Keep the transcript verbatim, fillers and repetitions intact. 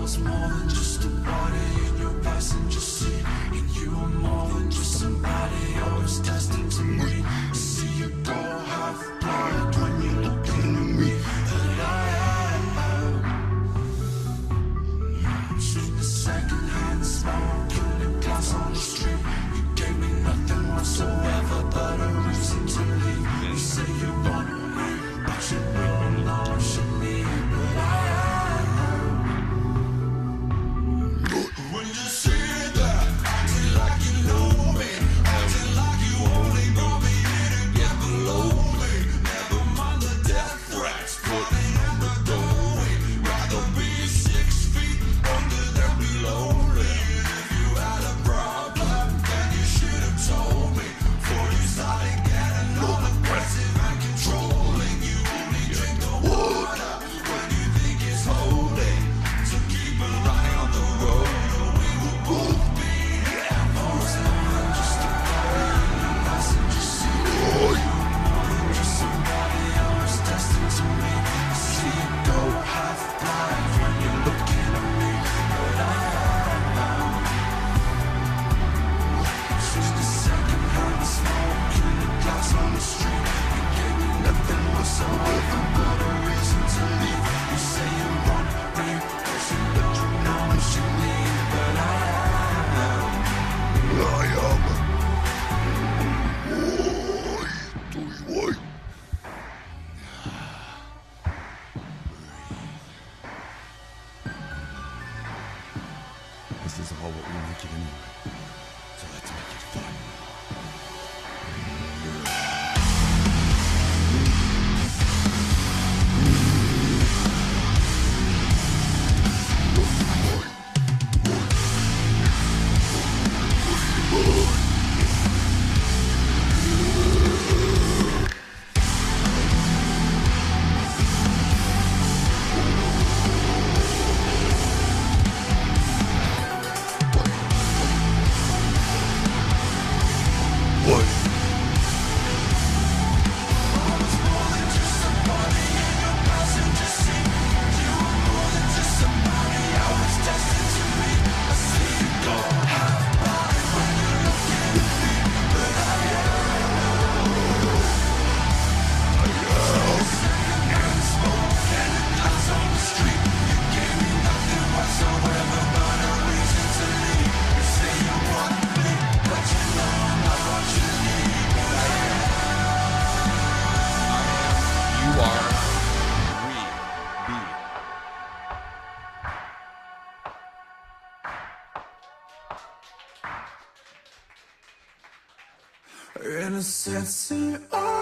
was more than just a body in your passenger seat, and you were more than just somebody I was destined to meet. You see you go half blind when you're looking at me, and I am shooting the second-hand smoke in the glass on the street. You gave me nothing whatsoever but a reason to leave. You say you want me, but you really lost me, but I am. When you say that, acting like you know me, acting like you only brought me here to get below me. Never mind the death threats, putting on the doorway. Rather be six feet under than below me. If you had a problem, then you should have told me. Before you started getting all aggressive and controlling. You only drink the water when you think it's holy. So keep an eye on the road, or we will both be there. For as long as just a body in your passenger seat, more than just somebody I was destined to meet. I see you go half blind when you're looking at me, but I am just a second-hand smoke in the glass on the street. You gave me nothing whatsoever but a reason to leave. You say you want me, but you look, you know what you need, but I am. I am. Oi, oi, oi. This is all what we make it anyway, so let's make it fun. In a sexy